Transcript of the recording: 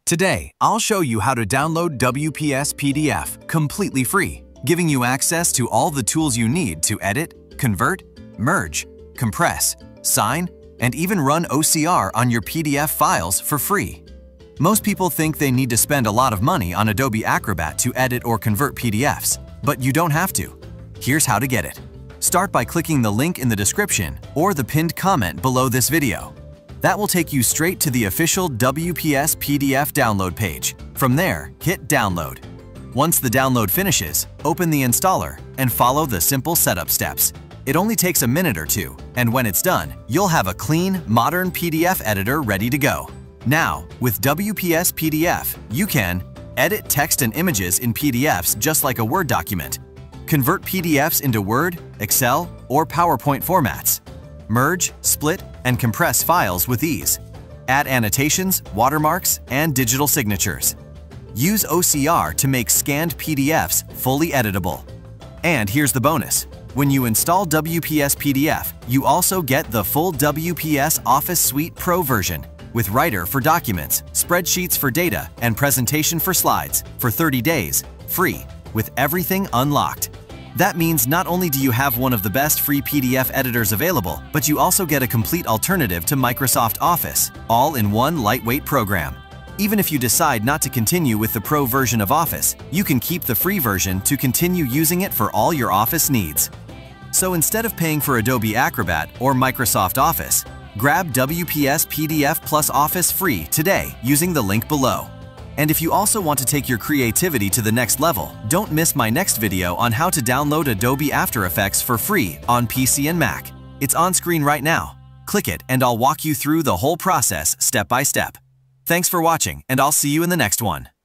Today, I'll show you how to download WPS PDF completely free, giving you access to all the tools you need to edit, convert, merge, compress, sign, and even run OCR on your PDF files for free. Most people think they need to spend a lot of money on Adobe Acrobat to edit or convert PDFs, but you don't have to. Here's how to get it. Start by clicking the link in the description or the pinned comment below this video. That will take you straight to the official WPS PDF download page. From there, hit Download. Once the download finishes, open the installer and follow the simple setup steps. It only takes a minute or two, and when it's done, you'll have a clean, modern PDF editor ready to go. Now, with WPS PDF, you can edit text and images in PDFs just like a Word document, convert PDFs into Word, Excel, or PowerPoint formats, merge, split, and compress files with ease, add annotations, watermarks, and digital signatures. Use OCR to make scanned PDFs fully editable. And here's the bonus. When you install WPS PDF, you also get the full WPS Office Suite Pro version with Writer for documents, spreadsheets for data, and presentation for slides for 30 days, free, with everything unlocked. That means not only do you have one of the best free PDF editors available, but you also get a complete alternative to Microsoft Office, all in one lightweight program. Even if you decide not to continue with the Pro version of Office, you can keep the free version to continue using it for all your Office needs. So instead of paying for Adobe Acrobat or Microsoft Office, grab WPS PDF plus Office free today using the link below. And if you also want to take your creativity to the next level, don't miss my next video on how to download Adobe After Effects for free on PC and Mac. It's on screen right now. Click it and I'll walk you through the whole process step by step. Thanks for watching, and I'll see you in the next one.